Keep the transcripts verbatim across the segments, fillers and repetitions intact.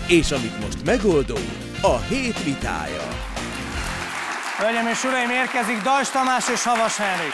és amit most megoldó, a hét vitája. Hölgyeim és uraim, érkezik Deutsch Tamás és Havas Henrik.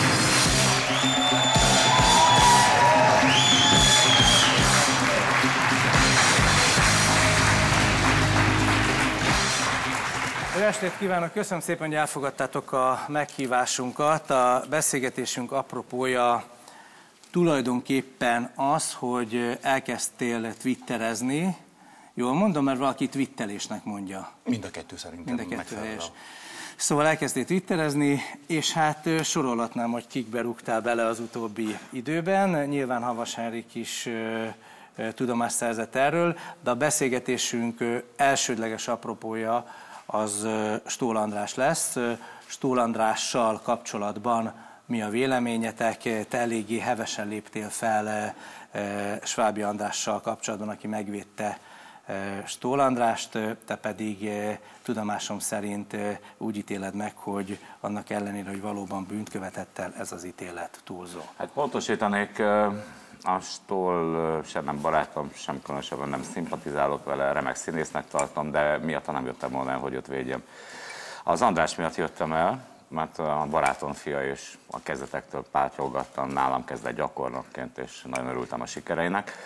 Jó estét kívánok! Köszönöm szépen, hogy elfogadtátok a meghívásunkat. A beszélgetésünk apropója tulajdonképpen az, hogy elkezdtél twitterezni. Jól mondom, mert valaki twittelésnek mondja. Mind a kettő szerintem. Mind a kettő helyes. Szóval elkezdtél twitterezni, és hát sorolhatnám, hogy kikbe rúgtál bele az utóbbi időben. Nyilván Havas Henrik is tudomást szerzett erről, de a beszélgetésünk elsődleges apropója az Stól András lesz. Stól Andrással kapcsolatban mi a véleményetek? Te eléggé hevesen léptél fel Svábi Andrással kapcsolatban, aki megvédte Stól Andrást, te pedig tudomásom szerint úgy ítéled meg, hogy annak ellenére, hogy valóban bűnt követett el, ez az ítélet túlzó. Hát pontosítanék, a Stól sem nem barátom, sem különösebben nem szimpatizálok vele, remek színésznek tartom, de miatta nem jöttem volna el, hogy őt védjem. Az András miatt jöttem el, mert a barátom fia és a kezdetektől pártolgattam, nálam kezdett gyakornokként, és nagyon örültem a sikereinek.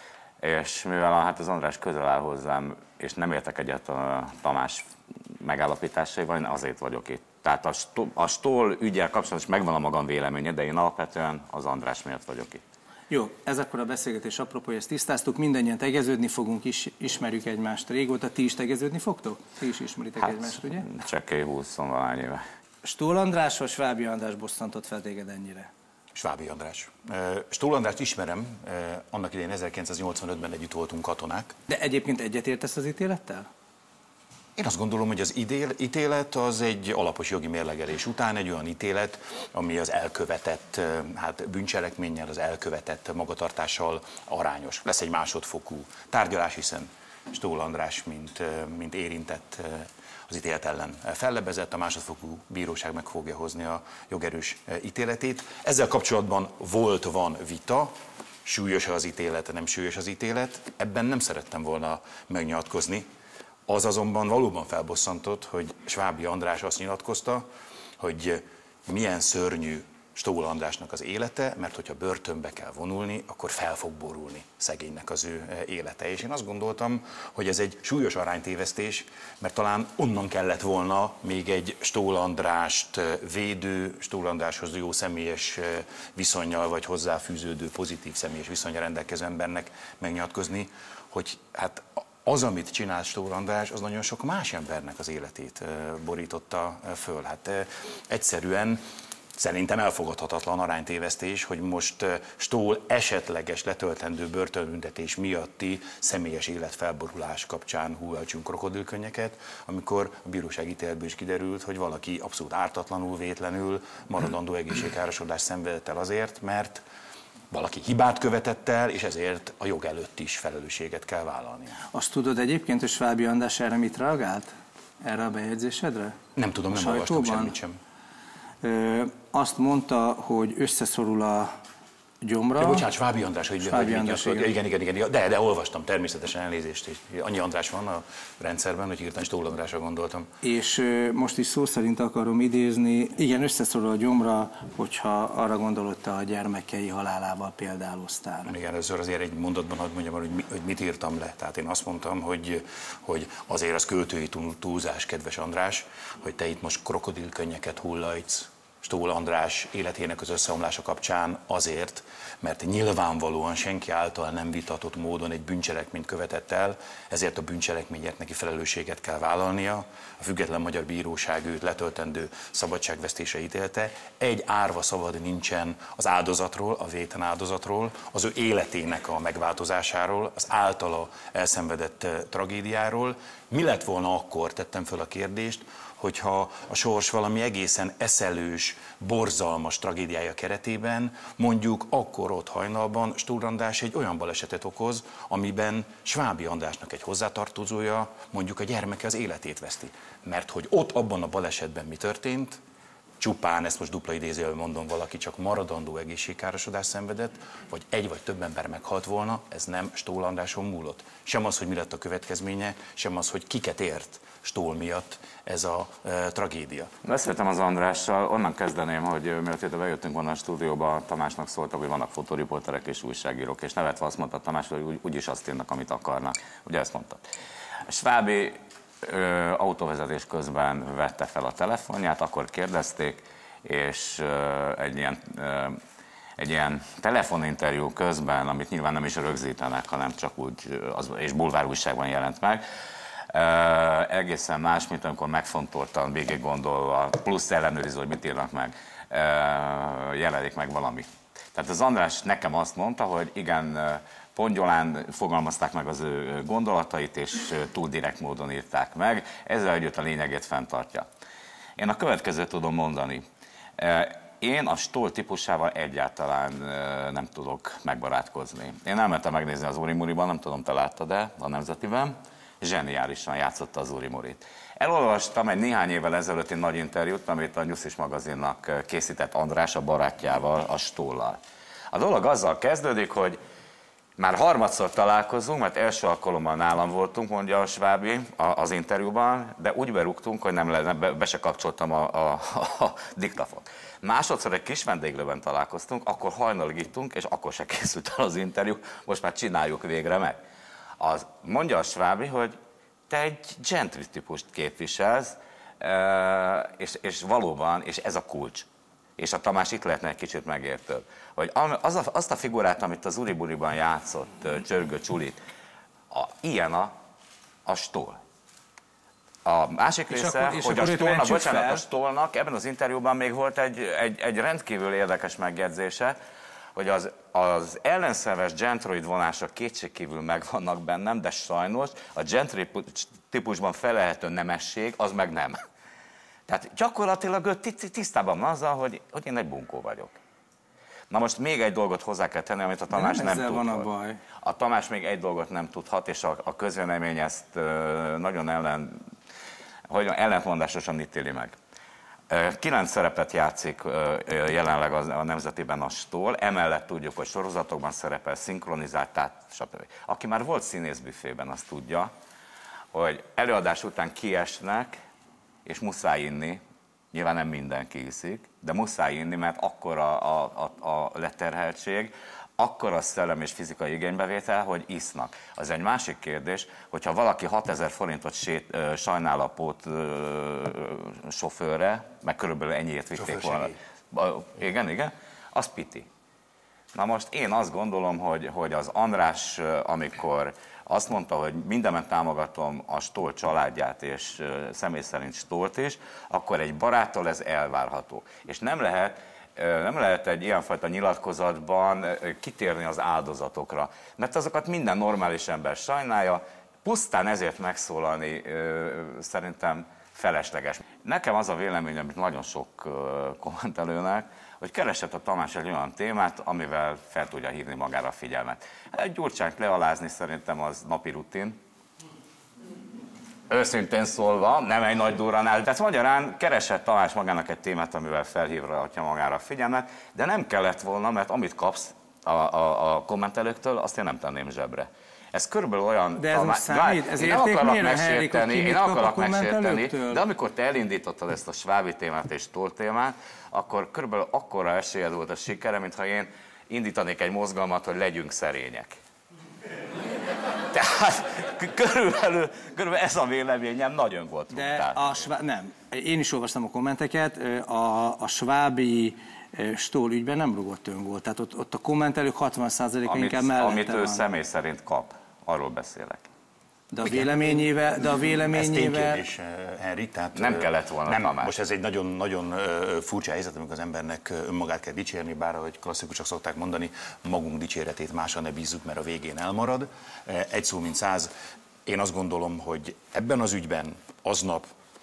És mivel hát az András közel áll hozzám, és nem értek egyet a Tamás megállapításaival, én azért vagyok itt. Tehát a, Stól, a Stól ügyel kapcsolatban megvan a magam véleménye, de én alapvetően az András miatt vagyok itt. Jó, ez akkor a beszélgetés apropója, ezt tisztáztuk, mindannyian tegeződni fogunk, is, ismerjük egymást régóta. Ti is tegeződni fogtok? Ti is ismeritek hát, egymást, ugye? Csekély húsz-valahány éve. Stól András vagy Svábi András bosszantott fel téged ennyire? Svábi András. Stól Andrást ismerem, annak idején ezerkilencszáznyolcvanötben együtt voltunk katonák. De egyébként egyetértesz az ítélettel? Én azt gondolom, hogy az ítélet az egy alapos jogi mérlegelés után egy olyan ítélet, ami az elkövetett hát bűncselekménnyel, az elkövetett magatartással arányos. Lesz egy másodfokú tárgyalás, hiszen Stól András, mint, mint érintett, az ítélet ellen fellebezett, a másodfokú bíróság meg fogja hozni a jogerős ítéletét. Ezzel kapcsolatban volt, van vita, súlyos az ítélet, nem súlyos az ítélet, ebben nem szerettem volna megnyilatkozni. Az azonban valóban felbosszantott, hogy Svábi András azt nyilatkozta, hogy milyen szörnyű Stól Andrásnak az élete, mert hogyha börtönbe kell vonulni, akkor fel fog borulni szegénynek az ő élete. És én azt gondoltam, hogy ez egy súlyos aránytévesztés, mert talán onnan kellett volna még egy Stól Andrást védő, Stól Andráshoz jó személyes viszonnyal, vagy hozzáfűződő pozitív személyes viszonnyal rendelkező embernek megnyilatkozni, hogy hát az, amit csinált Stól András, az nagyon sok más embernek az életét borította föl. Hát egyszerűen szerintem elfogadhatatlan aránytévesztés, hogy most Stól esetleges letöltendő börtönbüntetés miatti személyes életfelborulás kapcsán húvalcsunk krokodilkönnyeket, amikor a bíróság ítéletből is kiderült, hogy valaki abszolút ártatlanul, vétlenül maradandó egészségkárosodást szenvedett el azért, mert valaki hibát követett el, és ezért a jog előtt is felelősséget kell vállalni. Azt tudod egyébként, hogy Svábi András erre mit reagált? Erre a bejegyzésedre? Nem tudom, nem olvastam semmit sem. Ö, azt mondta, hogy összeszorul a gyomra. Ja, bocsánat, Svábi András, hogy, Svábi hogy András, igen. igen, igen, igen, igen. De, de olvastam, természetesen elnézést. Annyi András van a rendszerben, hogy hirtelen Stól Andrásra gondoltam. És ö, most is szó szerint akarom idézni, igen, összeszorul a gyomra, hogyha arra gondolod, te a gyermekei halálával példáloztál. Igen, először azért egy mondatban hadd mondjam, hogy, mi, hogy mit írtam le. Tehát én azt mondtam, hogy, hogy azért az költői túlzás, kedves András, hogy te itt most krokodilkönnyeket hullajtsz Stól András életének az összeomlása kapcsán azért, mert nyilvánvalóan senki által nem vitatott módon egy bűncselekményt követett el, ezért a bűncselekményért neki felelősséget kell vállalnia. A független magyar bíróság őt letöltendő szabadságvesztésre ítélte. Egy árva szavad nincsen az áldozatról, a véten áldozatról, az ő életének a megváltozásáról, az általa elszenvedett tragédiáról. Mi lett volna akkor, tettem föl a kérdést, hogyha a sors valami egészen eszelős, borzalmas tragédiája keretében mondjuk akkor ott hajnalban Stól András egy olyan balesetet okoz, amiben Svábi Andrásnak egy hozzátartozója, mondjuk a gyermeke az életét veszti. Mert hogy ott abban a balesetben mi történt, csupán, ezt most dupla idézőjelben mondom, valaki csak maradandó egészségkárosodást szenvedett, vagy egy vagy több ember meghalt volna, ez nem Stoll Andráson múlott. Sem az, hogy mi lett a következménye, sem az, hogy kiket ért Stoll miatt ez a e, tragédia. Beszéltem az Andrással, onnan kezdeném, hogy mielőtt ide bejöttünk volna a stúdióba, Tamásnak szóltak, hogy vannak fotóriporterek és újságírók, és nevetve azt mondta Tamás, hogy úgy, úgyis azt írnak, amit akarnak. Ugye ezt mondtad. Svábi ö, autóvezetés közben vette fel a telefonját, akkor kérdezték, és ö, egy ilyen... Ö, egy ilyen telefoninterjú közben, amit nyilván nem is rögzítenek, hanem csak úgy, az, és bulvárújságban jelent meg, Uh, egészen más, mint amikor megfontoltan, végig gondolva, plusz ellenőriző, hogy mit írnak meg, uh, jelenik meg valami. Tehát az András nekem azt mondta, hogy igen, pongyolán fogalmazták meg az ő gondolatait, és túl direkt módon írták meg, ezzel együtt a lényegét fenntartja. Én a következőt tudom mondani. Uh, Én a Stoll típusával egyáltalán nem tudok megbarátkozni. Én elmentem megnézni az Urimuriban, nem tudom, te láttad-e a Nemzetiben, zseniálisan játszotta az Urimurit. Elolvastam egy néhány évvel ezelőtti nagy interjút, amit a Nyuszis magazinnak készített András a barátjával, a Stollal. A dolog azzal kezdődik, hogy már harmadszor találkozunk, mert első alkalommal nálam voltunk, mondja a Svábi az interjúban, de úgy berúgtunk, hogy nem le, be, be se kapcsoltam a, a, a, a diktafont. Másodszor egy kis vendéglőben találkoztunk, akkor hajnalig ittunk, és akkor se készült el az interjú, most már csináljuk végre meg. Az, mondja a Svábi, hogy te egy gentry típust képviselsz, és, és valóban, és ez a kulcs. És a Tamás itt lehetne egy kicsit megértőbb, hogy az a, azt a figurát, amit az Uriburiban játszott, Csörgő Csulit, a, ilyen a, a Stoll. A másik és része, akkor, hogy a Stollnak, bocsánat, a Stollnak ebben az interjúban még volt egy, egy, egy rendkívül érdekes megjegyzése, hogy az, az ellenszerves gentroid vonások kétségkívül megvannak bennem, de sajnos a gentry típusban felelhető nemesség, az meg nem. Tehát gyakorlatilag ő tisztában van azzal, hogy, hogy én egy bunkó vagyok. Na most még egy dolgot hozzá kell tenni, amit a Tamás nem, nem tudhat. Van a baj. A Tamás még egy dolgot nem tudhat, és a, a közvélemény ezt uh, nagyon ellen, hogy ellentmondásosan ítéli meg. Kilenc szerepet játszik jelenleg a Nemzetiben a Stoll, emellett tudjuk, hogy sorozatokban szerepel, szinkronizált, tehát stb. Aki már volt színészbüfében, azt tudja, hogy előadás után kiesnek, és muszáj inni, nyilván nem mindenki iszik, de muszáj inni, mert akkora a, a, a leterheltség, akkora szellem és fizikai igénybevétel, hogy isznak. Az egy másik kérdés, hogyha valaki hatezer forintot sét, ö, sajnál a pót ö, sofőrre, meg körülbelül ennyiért vitték volna. Igen, igen, az piti. Na most én azt gondolom, hogy, hogy az András, amikor azt mondta, hogy mindenben támogatom a Stoll családját, és személy szerint Stollt is, akkor egy baráttól ez elvárható. És nem lehet, nem lehet egy ilyenfajta nyilatkozatban kitérni az áldozatokra, mert azokat minden normális ember sajnálja, pusztán ezért megszólalni szerintem felesleges. Nekem az a véleményem, amit nagyon sok kommentelőnek, hogy keresett a Tamás egy olyan témát, amivel fel tudja hívni magára a figyelmet. Egy Gyurcsányt lealázni szerintem az napi rutin. Őszintén szólva, nem egy nagy durranál. Tehát magyarán keresett Tamás magának egy témát, amivel felhívhatja magára a figyelmet, de nem kellett volna, mert amit kapsz a, a, a kommentelőktől, azt én nem tenném zsebre. Ez körülbelül olyan... De ez most számít? Ez értékmérő, Henrik, hogy ki mit kap a kommentelőktől? De amikor te elindítottad ezt a Svábi témát és Stoll témát, akkor körülbelül akkora esélyed volt a sikere, mintha én indítanék egy mozgalmat, hogy legyünk szerények. Tehát körülbelül, körülbelül ez a véleményem nagyon volt. De a Svá... nem. Én is olvastam a kommenteket. A, a Svábi Stoll ügyben nem rúgott öngól. Tehát ott, ott a kommentelők hatvan százaléka inkább mellette Amit ő van. személy szerint kap, arról beszélek. De a véleményével... De a véleményével... Ez ténykérdés, Henrik, tehát... Nem kellett volna, nem, Tamás. Most ez egy nagyon-nagyon furcsa helyzet, amikor az embernek önmagát kell dicsérni, bár ahogy klasszikusok szokták mondani, magunk dicséretét másra ne bízzuk, mert a végén elmarad. Egy szó mint száz. Én azt gondolom, hogy ebben az ügyben aznap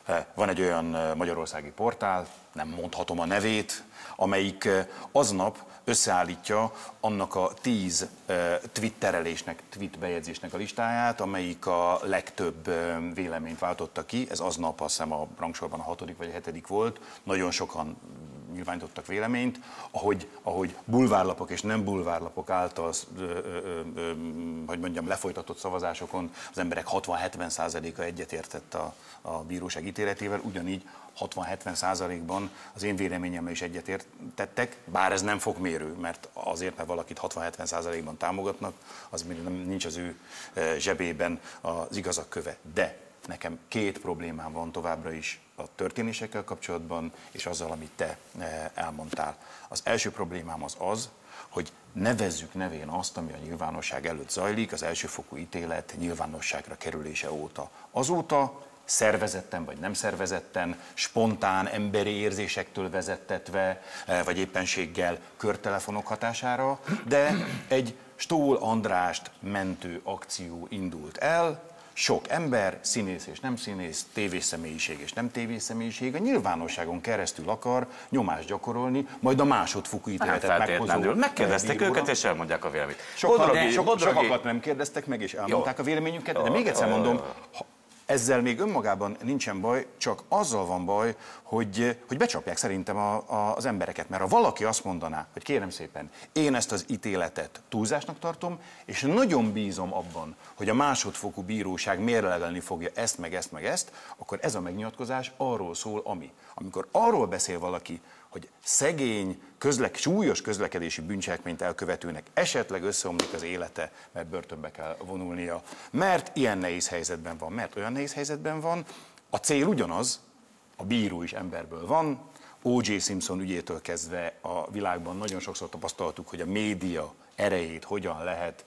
Van egy olyan magyarországi portál, nem mondhatom a nevét, amelyik aznap összeállítja annak a tíz twitterelésnek, tweet bejegyzésnek a listáját, amelyik a legtöbb véleményt váltotta ki. Ez aznap azt hiszem a rangsorban a hatodik vagy a hetedik volt. Nagyon sokan nyilvánítottak véleményt, ahogy, ahogy bulvárlapok és nem bulvárlapok által, ö, ö, ö, hogy mondjam, lefolytatott szavazásokon az emberek hatvan-hetven százaléka egyetértett a, a bíróság ítéletével, ugyanígy hatvan-hetven százalékban az én véleményemmel is egyetértettek, bár ez nem fokmérő, mert azért, mert valakit hatvan-hetven százalékban támogatnak, az még nem, nincs az ő zsebében az igazak köve. De nekem két problémám van továbbra is a történésekkel kapcsolatban, és azzal, amit te elmondtál. Az első problémám az az, hogy nevezzük nevén azt, ami a nyilvánosság előtt zajlik, az elsőfokú ítélet nyilvánosságra kerülése óta. Azóta szervezetten vagy nem szervezetten, spontán emberi érzésektől vezettetve, vagy éppenséggel körtelefonok hatására, de egy Stól Andrást mentő akció indult el. Sok ember, színész és nem színész, tévésszemélyiség és nem tévésszemélyiség a nyilvánosságon keresztül akar nyomást gyakorolni, majd a másodfokú ítéletet meghozó. Megkérdezték őket, és elmondják a véleményt. Sokan, sok, sokakat nem kérdeztek meg, és elmondták jó. a véleményüket, de még egyszer mondom, ha ezzel még önmagában nincsen baj, csak azzal van baj, hogy, hogy becsapják szerintem a, a, az embereket. Mert ha valaki azt mondaná, hogy kérem szépen, én ezt az ítéletet túlzásnak tartom, és nagyon bízom abban, hogy a másodfokú bíróság mérlegelni fogja ezt, meg ezt, meg ezt, akkor ez a megnyilatkozás arról szól, ami. Amikor arról beszél valaki, hogy szegény, közlek, súlyos közlekedési bűncselekményt elkövetőnek esetleg összeomlik az élete, mert börtönbe kell vonulnia, mert ilyen nehéz helyzetben van, mert olyan nehéz helyzetben van, a cél ugyanaz, a bíró is emberből van, o jé Simpson ügyétől kezdve a világban nagyon sokszor tapasztaltuk, hogy a média erejét hogyan lehet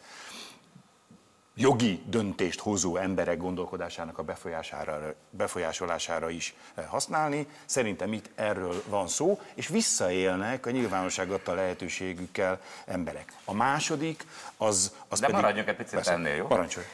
jogi döntést hozó emberek gondolkodásának a befolyására, befolyásolására is használni. Szerintem itt erről van szó, és visszaélnek a nyilvánosság adta lehetőségükkel emberek. A második, az, az De pedig... maradjunk egy picit ennél, jó? Parancsolj.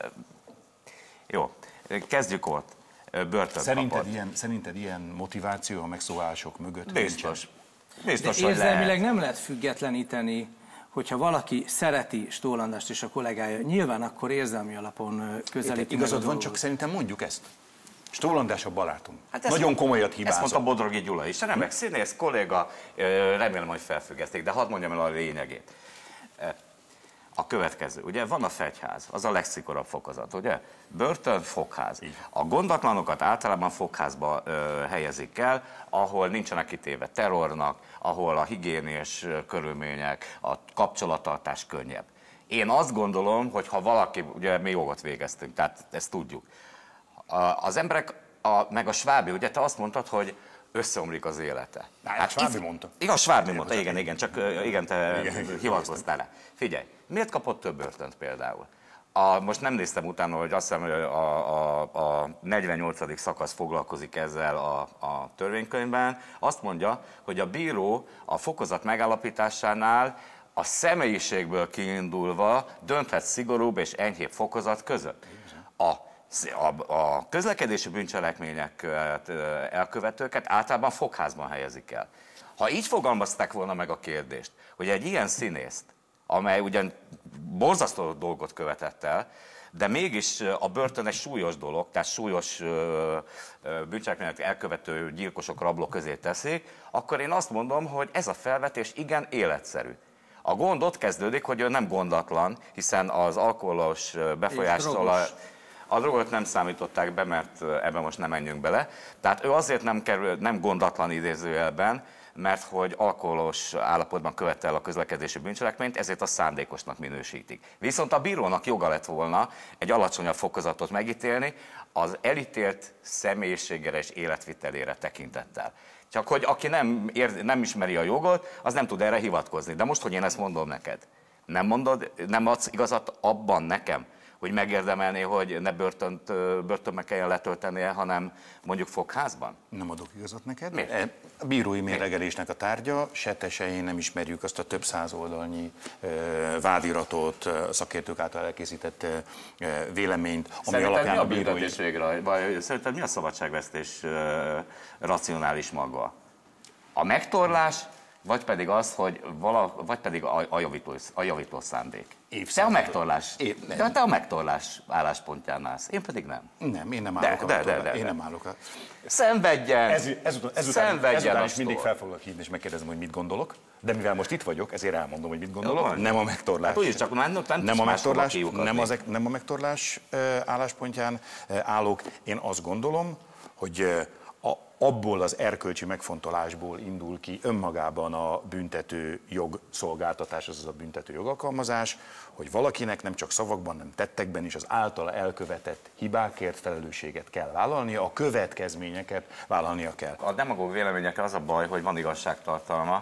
Jó, kezdjük ott. Börtön Szerinted ilyen, szerinted ilyen motiváció a megszólások mögött? Biztos. Biztos, De érzelmileg nem lehet függetleníteni, hogyha valaki szereti Stól Andrást és a kollégája, nyilván akkor érzelmi alapon közelíti. Igazad van, csak szerintem mondjuk ezt. Stól András a barátom. Hát Nagyon komolyat hibázott. Ezt mondta Bodrogi Gyula is. Remek színész, kolléga, remélem, hogy felfüggeszték, de hadd mondjam el a lényegét. A következő, ugye van a fegyház, az a legszigorúbb fokozat, ugye? Börtön, fogház. A gondatlanokat általában fogházba ö, helyezik el, ahol nincsenek kitéve terrornak, ahol a higiéniás körülmények, a kapcsolattartás könnyebb. Én azt gondolom, hogy ha valaki, ugye mi jogot végeztünk, tehát ezt tudjuk. Az emberek, a, meg a Svábi, ugye te azt mondtad, hogy összeomlik az élete. Hát Svábi mondta. Igaz, Svábi mondta, igen, igen, csak igen, te hivatkoztál rá. Figyelj, miért kapott több börtönt például? A, most nem néztem utána, hogy azt hiszem, hogy a, a, a negyvennyolcadik szakasz foglalkozik ezzel a, a törvénykönyvben. Azt mondja, hogy a bíró a fokozat megállapításánál a személyiségből kiindulva dönthet szigorúbb és enyhébb fokozat között. A A, a közlekedési bűncselekményeket elkövetőket általában fogházban helyezik el. Ha így fogalmazták volna meg a kérdést, hogy egy ilyen színészt, amely ugyan borzasztó dolgot követett el, de mégis a börtön egy súlyos dolog, tehát súlyos bűncselekményeket elkövető gyilkosok, rablók közé teszik, akkor én azt mondom, hogy ez a felvetés igen életszerű. A gond ott kezdődik, hogy ő nem gondatlan, hiszen az alkoholos befolyástól... A drogot nem számították be, mert ebben most nem menjünk bele. Tehát ő azért nem, kerül, nem gondatlan idézőjelben, mert hogy alkoholos állapotban követte el a közlekedési bűncselekményt, ezért a szándékosnak minősítik. Viszont a bírónak joga lett volna egy alacsonyabb fokozatot megítélni, az elítélt személyiségére és életvitelére tekintettel. Csak hogy aki nem, ér, nem ismeri a jogot, az nem tud erre hivatkozni. De most, hogy én ezt mondom neked, nem mondod, nem adsz igazat abban nekem, hogy megérdemelné, hogy ne börtönt, börtönbe kelljen letöltenie, hanem mondjuk fogházban? Nem adok igazat neked. Miért? A bírói mérlegelésnek a tárgya, se te, se én nem ismerjük azt a több száz oldalnyi vádiratot, szakértők által elkészített véleményt, ami Szerinted alapján mi a a bírói... büntetés végre, vagy szerinted mi a szabadságvesztés racionális maga? A megtorlás, vagy pedig az, hogy vala, vagy pedig a, a, javító, a javító szándék? Te a megtorlás, Év, de te a megtorlás álláspontján állsz, én pedig nem. Nem, én nem De, állok de, a de, de, Én de. nem állok a... Szenvedjen! Ez, ezután, ezután, Szenvedjen ezután is a mindig sztor. fel foglak hívni, és megkérdezem, hogy mit gondolok. De mivel most itt vagyok, ezért elmondom, hogy mit gondolok. Jó, nem a megtorlás. Hát úgyis csak már nem, nem a megtorlás, nem, nem, az, nem a megtorlás álláspontján állok. Én azt gondolom, hogy a, abból az erkölcsi megfontolásból indul ki önmagában a büntető jogszolgáltatás, azaz a büntető jogalkalmazás, hogy valakinek nem csak szavakban, nem tettekben is az általa elkövetett hibákért felelősséget kell vállalnia, a következményeket vállalnia kell. A demagóg véleményekkel az a baj, hogy van igazságtartalma,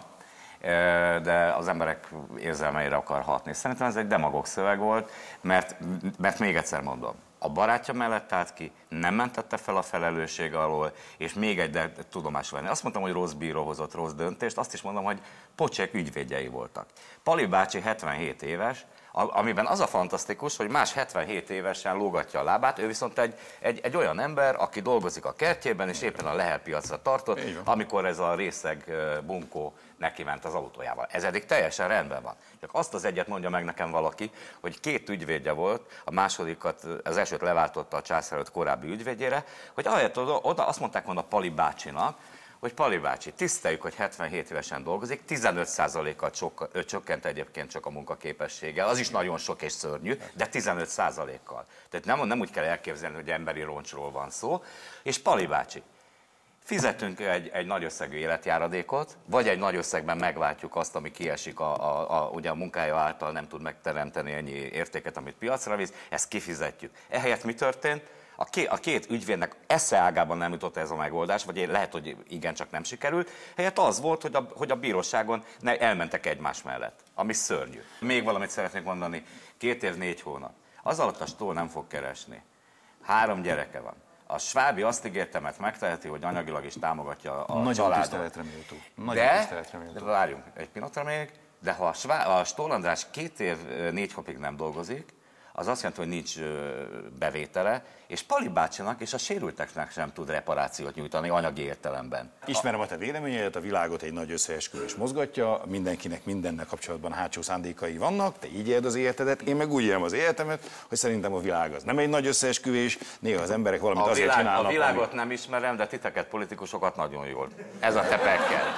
de az emberek érzelmeire akar hatni. Szerintem ez egy demagóg szöveg volt, mert, mert még egyszer mondom, a barátja mellett állt ki, nem mentette fel a felelősség alól, és még egy de tudomásul venni. Azt mondtam, hogy rossz bíró hozott rossz döntést, azt is mondom, hogy pocsék ügyvédjei voltak. Pali bácsi hetvenhét éves, amiben az a fantasztikus, hogy más hetvenhét évesen lógatja a lábát, ő viszont egy, egy, egy olyan ember, aki dolgozik a kertjében, és éppen a Lehel piacra tartott, amikor ez a részeg bunkó neki ment az autójával. Ez eddig teljesen rendben van. Csak azt az egyet mondja meg nekem valaki, hogy két ügyvédje volt, a másodikat, az elsőt leváltotta a császár előtt korábbi ügyvédjére, hogy ahelyett oda, oda azt mondták volna Pali bácsinak, hogy Pali bácsi, tiszteljük, hogy hetvenhét évesen dolgozik, tizenöt százalékkal csökkent egyébként csak a munkaképessége, az is nagyon sok és szörnyű, de tizenöt százalékkal. Tehát nem, nem úgy kell elképzelni, hogy emberi roncsról van szó. És Pali bácsi, fizetünk egy, egy nagy összegű életjáradékot, vagy egy nagy összegben megváltjuk azt, ami kiesik a, a, a, ugye a munkája által, nem tud megteremteni ennyi értéket, amit piacra visz, ezt kifizetjük. Ehelyett mi történt? A két, a két ügyvédnek eszeágában nem jutott ez a megoldás, vagy lehet, hogy igen, csak nem sikerült. Helyett az volt, hogy a, hogy a bíróságon ne, elmentek egymás mellett, ami szörnyű. Még valamit szeretnék mondani. Két év, négy hónap. Az alatt a Stoll nem fog keresni. Három gyereke van. A Svábi azt ígérte, mert megteheti, hogy anyagilag is támogatja a Nagyon családot. tiszteletre méltó. Nagyon De, tiszteletre méltó. de várjunk egy pillanatra még, de ha a, Svá, a Stoll András két év, négy hónapig nem dolgozik, az azt jelenti, hogy nincs bevétele, és Pali bácsinak és a sérülteknek sem tud reparációt nyújtani anyagi értelemben. Ismerem a te véleményedet, a világot egy nagy összeesküvés mozgatja, mindenkinek mindennel kapcsolatban hátsó szándékai vannak, te így éled az életedet, én meg úgy élem az életemet, hogy szerintem a világ az nem egy nagy összeesküvés, néha az emberek valamit a azért világ, csinálnak. A világot ami... nem ismerem, de titeket, politikusokat nagyon jól. Ez a te pekkel.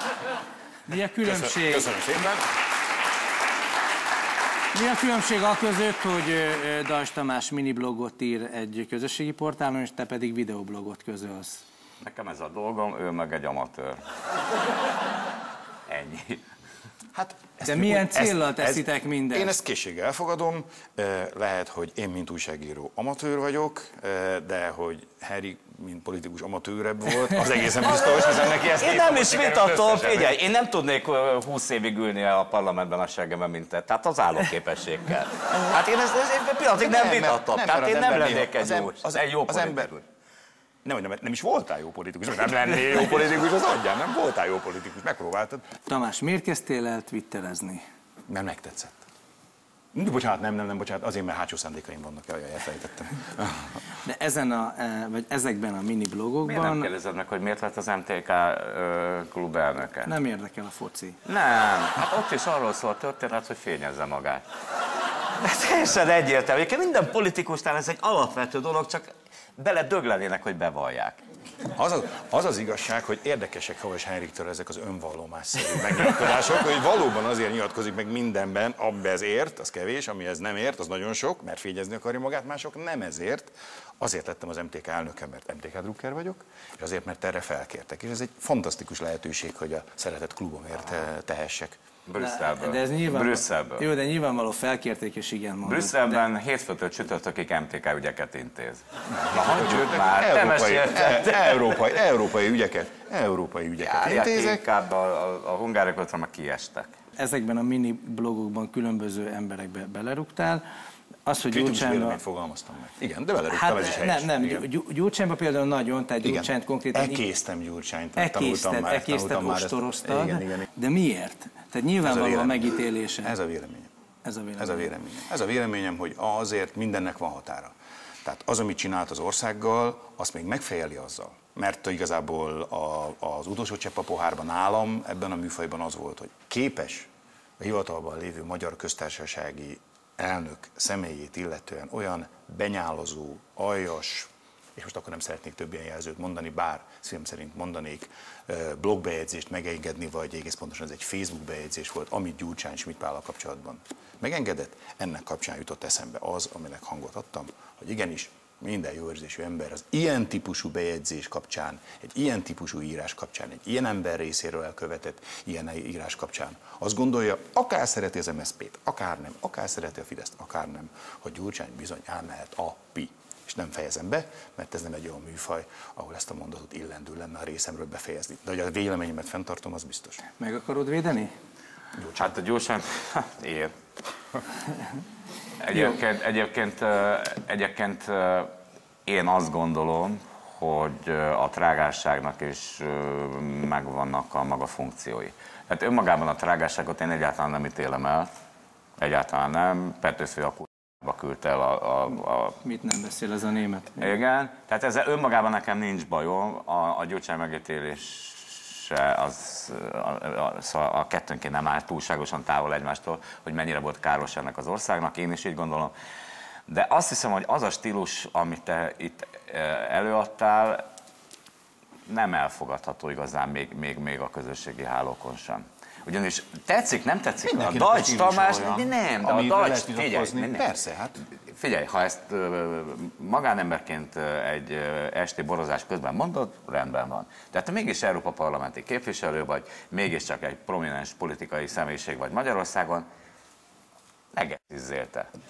Mi a különbség? Köszönöm szépen. Mi a különbség a között, hogy Dajs Tamás miniblogot ír egy közösségi portálon, és te pedig videoblogot közölsz? Nekem ez a dolgom, ő meg egy amatőr. Ennyi. Hát, de milyen céllal teszitek mindezt? Én ezt készséggel elfogadom, lehet, hogy én, mint újságíró amatőr vagyok, de hogy Harry, mint politikus amatőrebb volt, az egészen biztos, hiszen neki ezt Én nem is vitatom, figyelj, én nem tudnék húsz évig ülni a parlamentben a seggemben, mint te, tehát az állóképességgel. Hát én ezt, ezt egy pillanatig nem, nem vitatom, nem, tehát én nem lennék egy jó, az, egy jó az ember, nem, nem, nem is voltál jó politikus, nem lennél jó politikus, az adján, nem voltál jó politikus, megpróbáltad. Tamás, miért kezdtél el twitterezni? Mert megtetszett. Bocsánat, nem, nem, nem, bocsánat, azért, mert hátsó szándékaim vannak, jaj, elfelejtettem. De ezen a, vagy ezekben a mini blogokban... Miért nem kérdezed meg, hogy miért lett az em té ká klub elnöke? Nem érdekel a foci. Nem, hát ott is arról szól a történet, hogy fényezze magát. De teljesen egyértelmű. Minden politikusnál ez egy alapvető dolog, csak bele döglenének, hogy bevallják. Az az, az az igazság, hogy érdekesek Havas Henriktől ezek az önvallomásszerű megnyilatkozások, hogy valóban azért nyilatkozik meg mindenben, amihez ért, az kevés, amihez nem ért, az nagyon sok, mert fényezni akarja magát, mások nem ezért. Azért lettem az em té ká elnöke, mert em té ká drukker vagyok, és azért, mert erre felkértek. És ez egy fantasztikus lehetőség, hogy a szeretett klubomért tehessek. Brüsszelből. De ez nyilván, Brüsszelből. Jó, de nyilvánvaló felkérték, és igen mondod. Brüsszelben de... hétfőtől csütörtökig em té ká ügyeket intéz. Na hagyjuk már, te mesélted. Európai, európai ügyeket, európai ügyeket intézek. Inkább a, a, a hungárokotra meg kiestek. Ezekben a mini blogokban különböző emberekbe belerúgtál. Az, hogy kritikus Gyurcsányba... véleményt fogalmaztam meg. Igen, de belerúgtam, Hát ez is helyes. nem, nem, Gyurcsányba például nagyon, tehát Gyurcsányt konkrétan... Ekésztem Gyurcsányt, Ekészted, tanultam már, ekészted, tanultam már ostoroztad, igen, igen. de miért? Tehát nyilvánvalóan a megítélése. Ez a véleményem. Ez a véleményem. Ez a véleményem. Ez a véleményem, hogy azért mindennek van határa. Tehát az, amit csinált az országgal, azt még megfejeli azzal. Mert igazából a, az utolsó csepp a pohárban nálam ebben a műfajban az volt, hogy képes a hivatalban lévő magyar köztársasági elnök személyét illetően olyan benyálozó, aljas, és most akkor nem szeretnék több ilyen jelzőt mondani, bár szívem szerint mondanék, blogbejegyzést megengedni, vagy egész pontosan ez egy Facebook bejegyzés volt, amit Gyurcsány Schmidt Pállal kapcsolatban megengedett, ennek kapcsán jutott eszembe az, aminek hangot adtam, hogy igenis, minden jó érzésű ember az ilyen típusú bejegyzés kapcsán, egy ilyen típusú írás kapcsán, egy ilyen ember részéről elkövetett ilyen írás kapcsán azt gondolja, akár szereti az em es zé pét, akár nem, akár szereti a Fideszt, akár nem, hogy Gyurcsány bizony elmehet a pi. És nem fejezem be, mert ez nem egy olyan műfaj, ahol ezt a mondatot illendő lenne a részemről befejezni. De hogy a véleményemet fenntartom, az biztos. Meg akarod védeni? Gyurcsány. Hát a Gyurcsány, hát igen. Egyébként, egyébként, egyébként én azt gondolom, hogy a trágárságnak is megvannak a maga funkciói. Tehát önmagában a trágárságot én egyáltalán nem ítélem el, egyáltalán nem. Petőfi a kurva küldte el a, a, a... Mit nem beszél ez a német? Igen, tehát ezzel önmagában nekem nincs bajom, a, a Gyurcsány megítélés az a, a, szóval a kettőnként nem áll túlságosan távol egymástól, hogy mennyire volt káros ennek az országnak, én is így gondolom. De azt hiszem, hogy az a stílus, amit te itt előadtál, nem elfogadható igazán még, még, még a közösségi hálókon sem. Ugyanis tetszik, nem tetszik? Mindenkinek a Deutsch Tamás, olyan, nem, de a Deutsch, figyelj, persze, hát. Figyelj, ha ezt magánemberként egy esti borozás közben mondod, rendben van. De te mégis Európa parlamenti képviselő vagy, mégiscsak egy prominens politikai személyiség vagy Magyarországon, megetizzél te.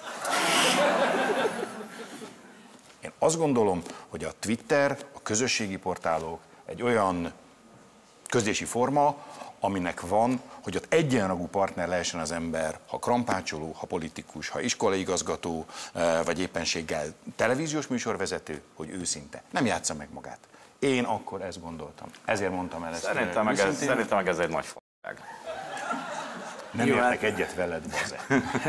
Én azt gondolom, hogy a Twitter, a közösségi portálok egy olyan közlési forma, aminek van, hogy ott egyenrangú partner lehessen az ember, ha krampácsoló, ha politikus, ha iskolaigazgató, vagy éppenséggel televíziós műsorvezető, hogy őszinte. Nem játsza meg magát. Én akkor ezt gondoltam. Ezért mondtam el ezt. Szerintem meg ez, szerintem meg ez egy nagy f***ság. Nem Jó, értek hát... egyet veled, baze.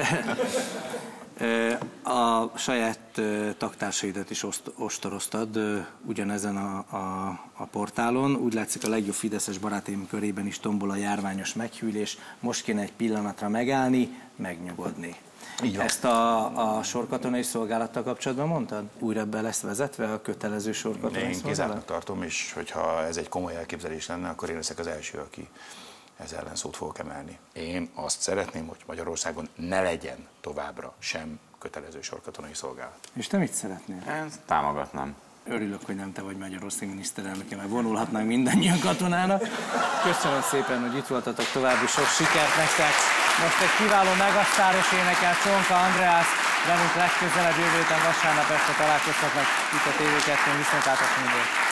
A saját taktársaidat is ostoroztad ugyanezen a, a, a portálon. Úgy látszik, a legjobb fideszes barátaim körében is tombol a járványos meghűlés. Most kéne egy pillanatra megállni, megnyugodni. Ezt a, a sorkatonai szolgálattal kapcsolatban mondtad? Újra be lesz vezetve a kötelező sorkatonai szolgálat? Én kizártnak tartom, és hogyha ez egy komoly elképzelés lenne, akkor én leszek az első, aki ez ellen szót fogok emelni. Én azt szeretném, hogy Magyarországon ne legyen továbbra sem kötelező sorkatonai szolgálat. És te mit szeretnél? Én támogatnám. Örülök, hogy nem te vagy Magyarország miniszterelnöke, mert vonulhatnánk mindannyian katonának. Köszönöm szépen, hogy itt voltatok, további sok sikert nektek. Most egy kiváló megasztáros énekel, Csonka Andreas, velünk legközelebb jövő héten vasárnap este találkozhatnak itt a té vé kettőn, viszontlátásra.